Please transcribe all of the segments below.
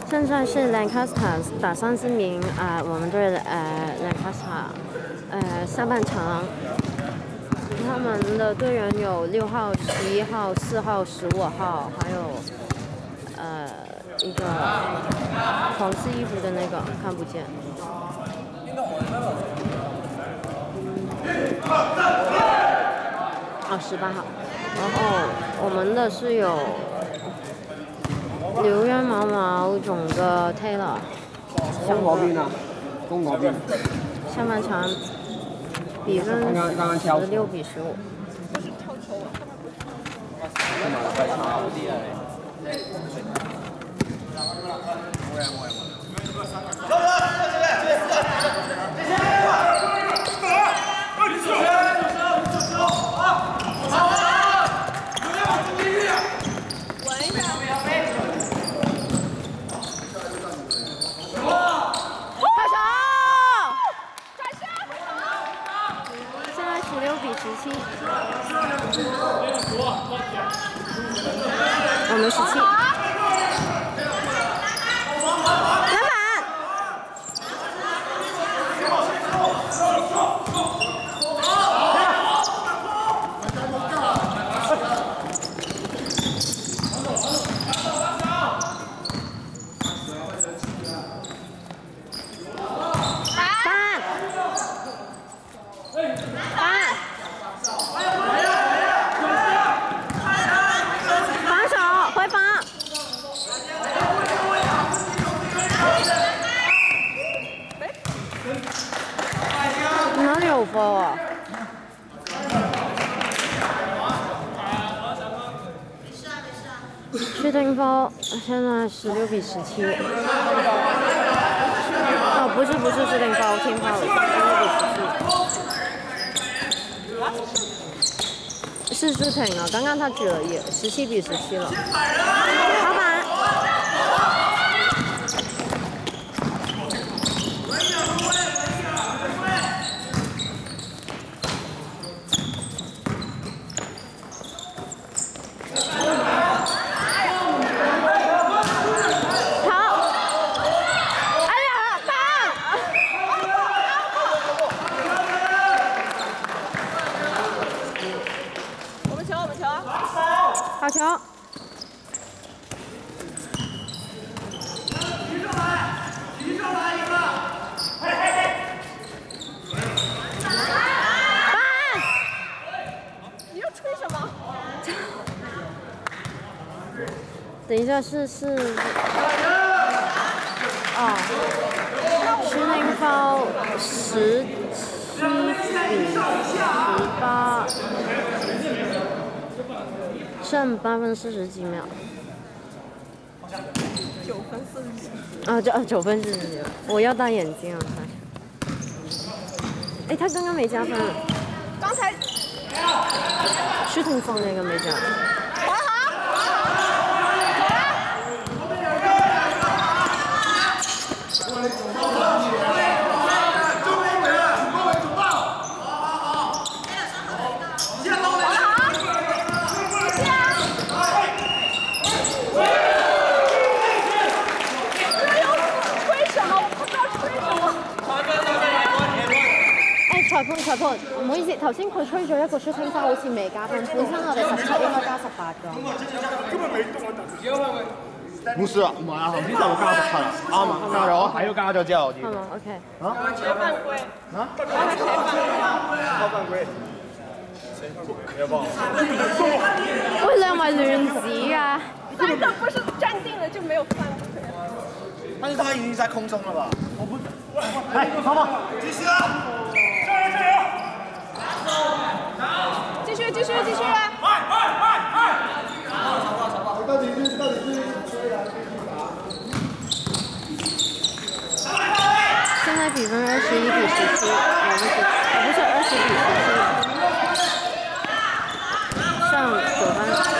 现在是 Lanca 打30名我们队的Lanca 下半场，他们的队员有6号、11号、4号、15号，还有一个黄色衣服的那个看不见。18号，然后我们的是有留言毛毛种的 Taylor， 攻嗰邊啊，攻嗰邊。 下半場比分16比15。我们17。篮板。哪里有分啊？shooting foul，现在16比17。不是shooting foul， team foul， 16比17。是 shooting 啊，刚刚他举了也17比17了。好板。好球！提上来一个！你要吹什么？等一下是shooting foul 17比18。剩8分40几秒。9分40几。9分40几秒。我要戴眼镜啊！他刚刚没加分。刚才。shooting foul 那个没加。裁判，唔好意思，頭先佢吹咗一個 shooting foul， 好似未加分。本身我哋17應該加18㗎。 不是，唔係啊，頭先就加17啦，啱啊，加咗，係都加咗之後。係嘛 ？OK。 誰犯規？ 我犯規。 喂，兩位亂子啊 ！3個不是站定了就沒有犯規。 但是他已經在空中了吧？我不。哎，好吧，繼續啊！ 繼續！ 到底是？ 现在比分21比17，不是20比17，上9分。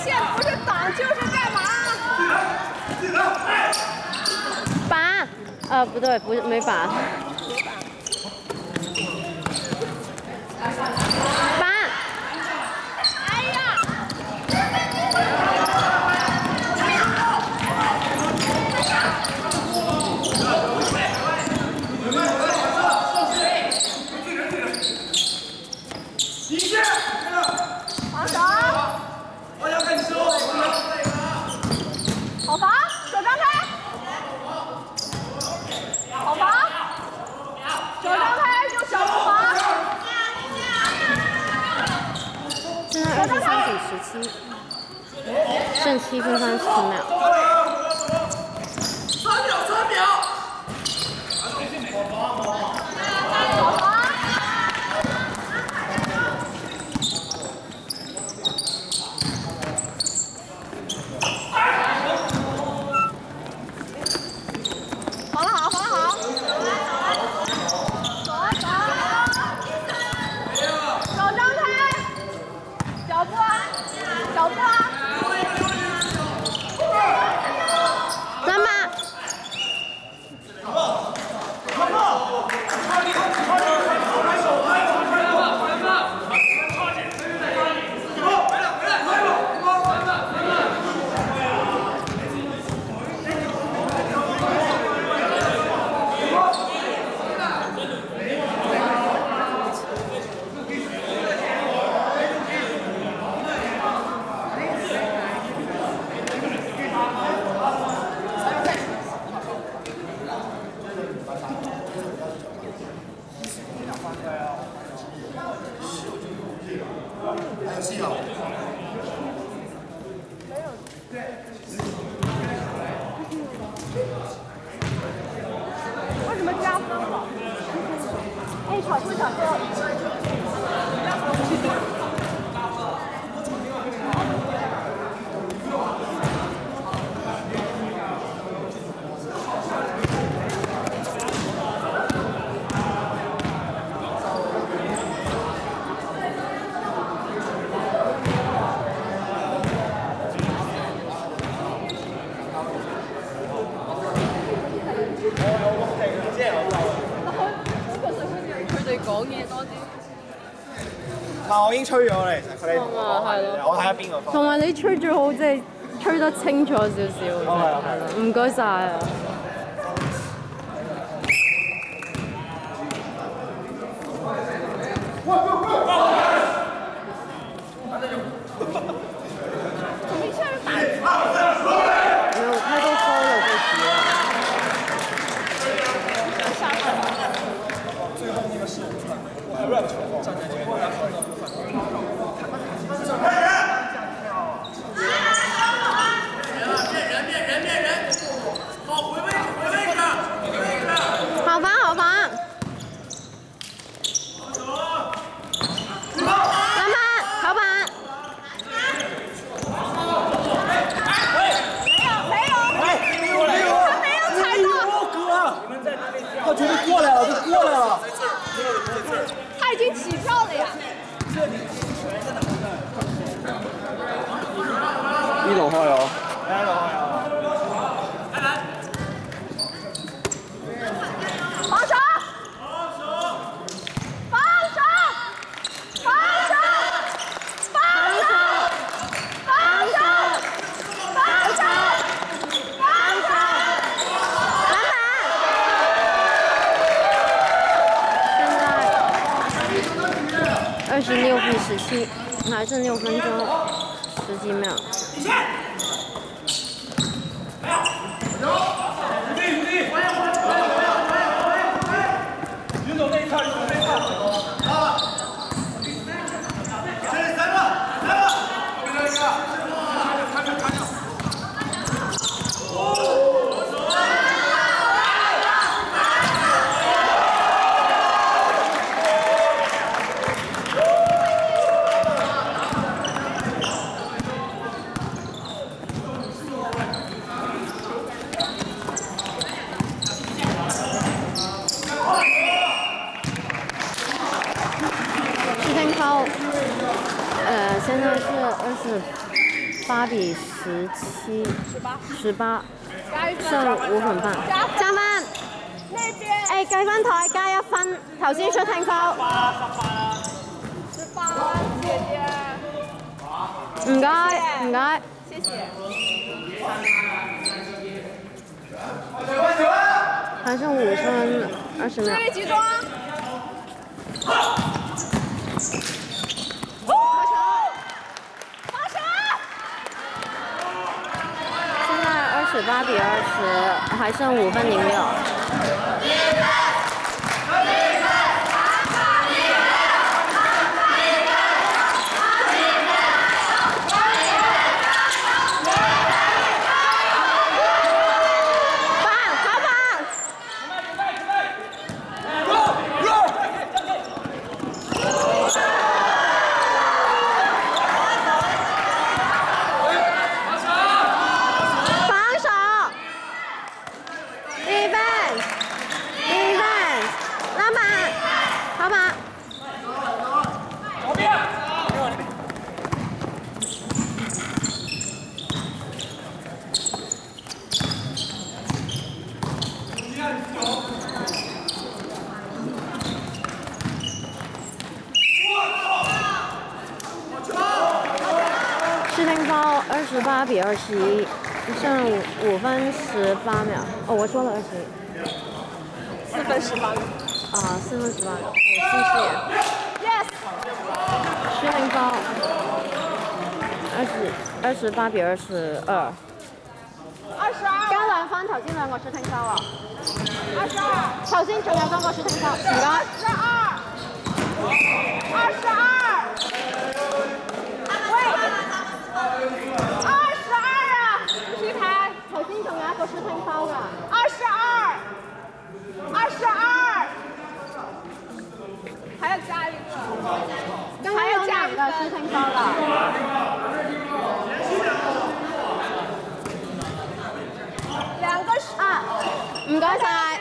线不是挡就是干嘛？ 拔，不对，不是没拔。拔。 哎呀！防守！好防，手张开！好防，手张开就小不防。 现在23比17，剩7分37秒。 3秒。 好防。防得好，防得好。手张开，脚步啊，脚步啊。 篮板。 为什么加分了？哎，小哥，小哥。 佢哋講嘢多啲。 嗱，我已經吹咗啦，其實佢哋同我講係係咯我睇下邊個方。 同埋你吹最好，即係吹得清楚少少。係咯，唔該晒啊！没有太多收了这局了。 最后那个是我还乱球，站在这个要扣的部分。好，回位置。 好防，好防。篮板，好板。 他绝对过来了，都过来了。 他已经起跳了呀。 呢度開咗。喺度開咗。 防守！防守！防守！防守！防守！防守！防守！ 26比17，还剩6分钟10几秒。 云总那一套，云总那一套。这里3个，后面这一个，看着。 时间超，现在是 8比17，18，剩5分半。加分。誒，計分台加1分，頭先出聽數。 姐姐。 唔該，唔該。 謝謝。 还剩5分20秒。 注意集中。 现在28比20，还剩5分06。试听包28比21，剩5分18秒。哦，我说了21。 4分18秒。 啊，4分18秒。我近视眼。 Yes。 试听包28比22。 22。 加2分，頭先2個試聽包啊。 22。 頭先仲有3個試聽包，唔該。 22。 批牌，頭先仲有1個試聽包㗎。 22。還要加一個。 還有2個試聽包㗎。 2個啊， 唔該晒。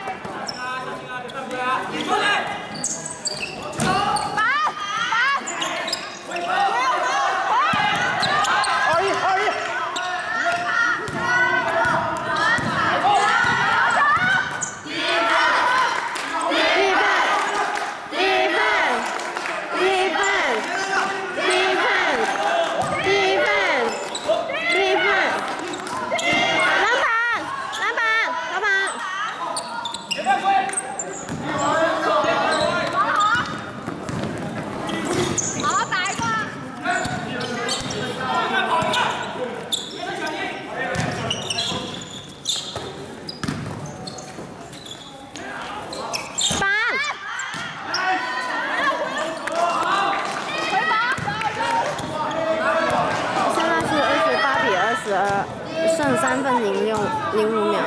剩3分05秒。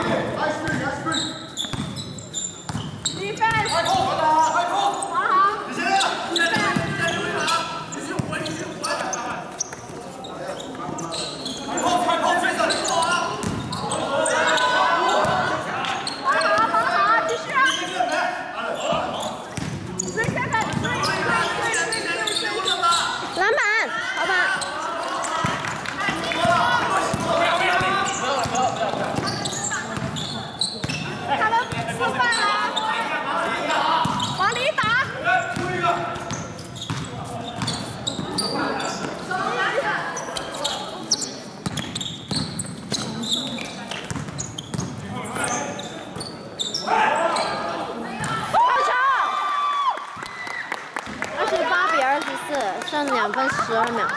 剩2分12秒。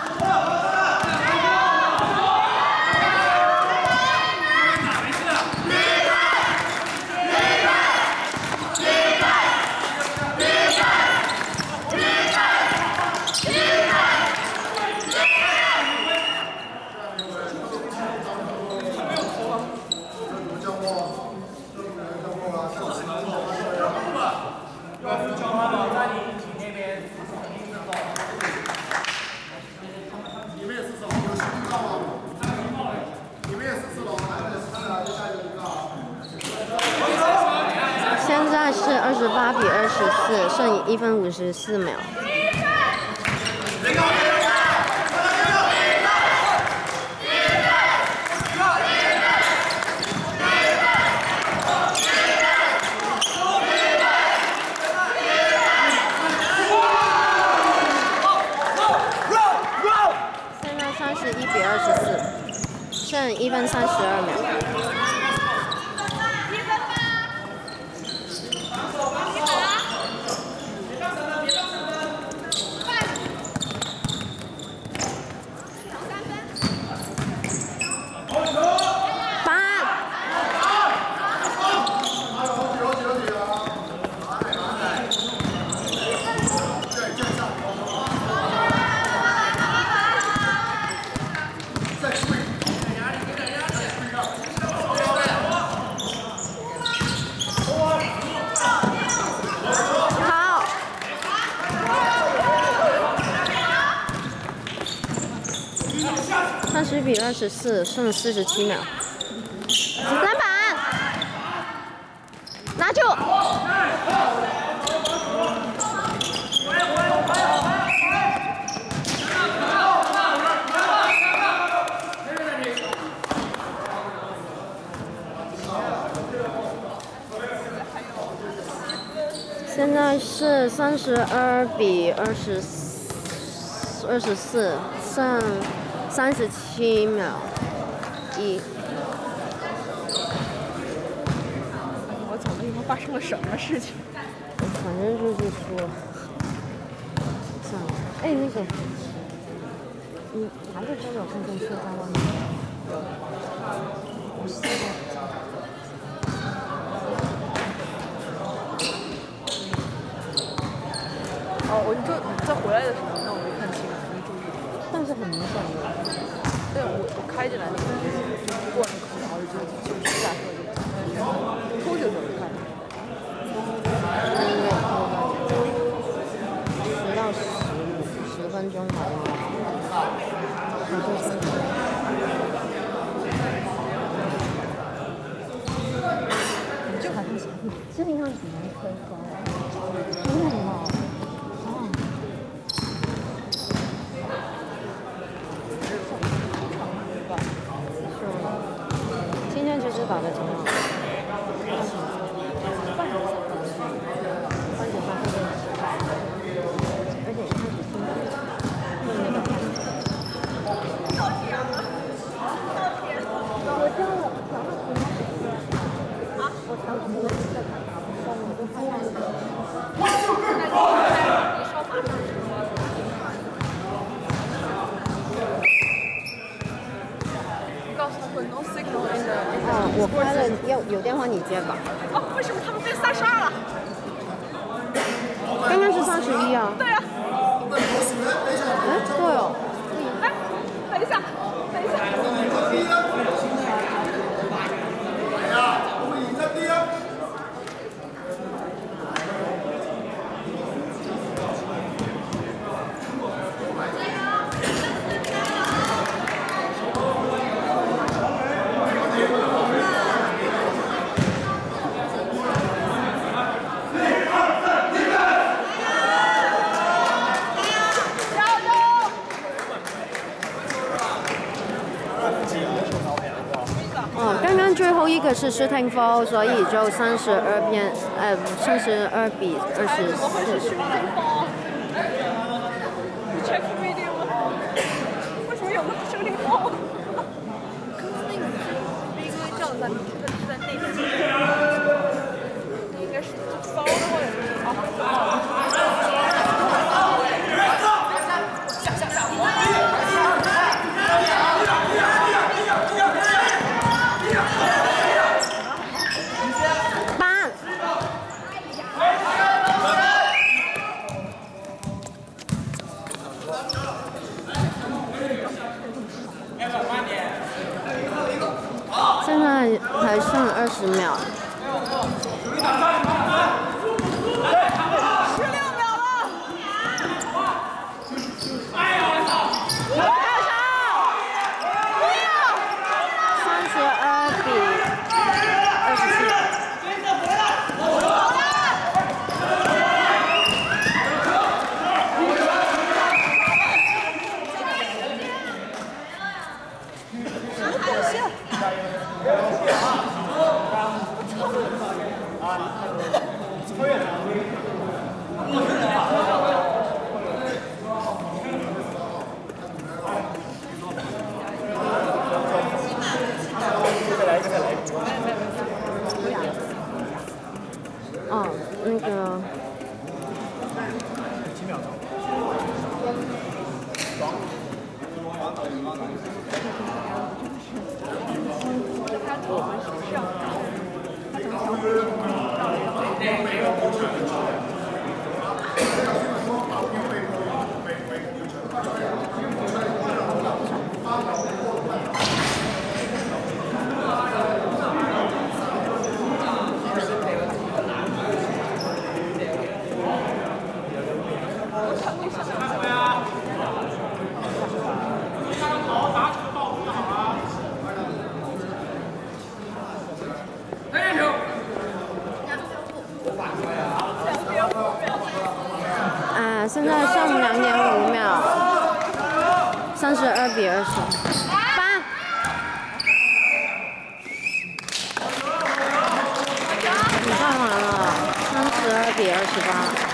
现在是28比24，剩1分54秒。 31比24，剩1分32秒。30比24，剩47秒。篮板，拿住。现在是32比24，剩37秒1。 我走的地方发生了什么事情？ 反正就是说，算了。哎，那个，你还是真的有看见车在外面？我现在。 哦，我就在回来的时候，那我没看清，没注意。 但是很明显的。 对，我开进来那个过那口，然后就下车就出去的时候就看见。 应该10到10分钟吧，应该。 就还是这地方只能推高，真的吗？今天其实打得挺好，而且一开始听那个我叫了，我调了几个我就发现我开了，有电话你接吧。 哦，为什么他们变32了？ 刚刚是31啊。 对啊。 哎，对哦。 哎，等一下，等一下。 刚刚最后一个是shooting foul，所以就32比24。 怎么会是shooting foul？你 check video 吗？为什么有个 shooting foul？刚刚那个是因为叫在那边，应该是foul的或者是现在还剩20秒。 他我们是不是要他怎么想现在剩2.5秒，32比28，比赛完了，32比28。